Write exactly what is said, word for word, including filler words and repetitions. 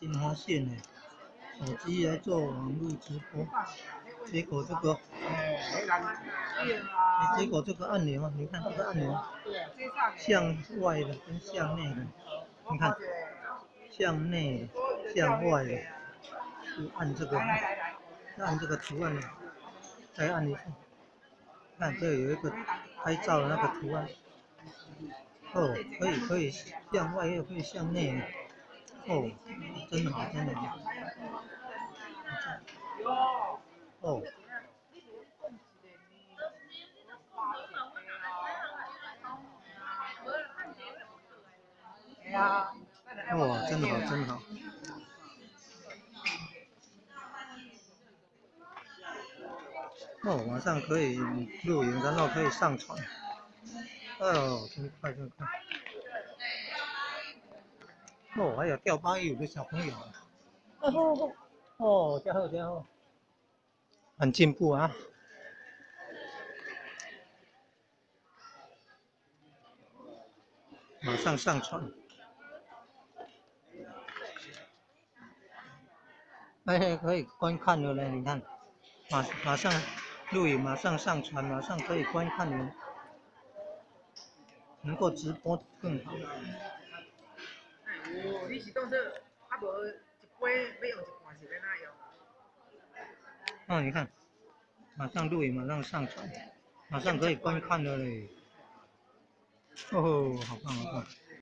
真发现呢，手机来做网络直播，结果这个，结果这个按钮啊，你看这个按钮，向外的跟向内的，你看，向内的、向外的，是按这个，按这个图案的，再按一下，看这有一个拍照的那个图案。哦，可以可以向外又可以向内，哦，真的好真的好，哦，哇，真的好真的好，哦，马上可以录影，然后可以上传，哦，真快真快，哦，还有钓巴鱼的小朋友，哦哦，加油加油，很进步啊。马上上传，哎，可以观看了嘞！你看，马马上录影，马上上传，马上可以观看了，能够直播更好。 哦，你是当作啊无一杯要用一罐是要哪样？ 哦，你看，马上录影，马上上传，马上可以观看了嘞！哦，好棒好棒！